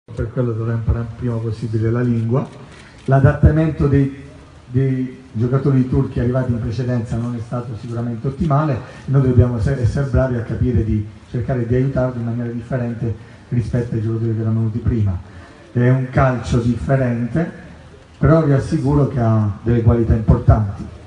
Per quello dovrà imparare il prima possibile la lingua. L'adattamento dei giocatori turchi arrivati in precedenza non è stato sicuramente ottimale, noi dobbiamo essere bravi a capire di cercare di aiutarli in maniera differente rispetto ai giocatori che erano venuti prima. È un calcio differente, però vi assicuro che ha delle qualità importanti.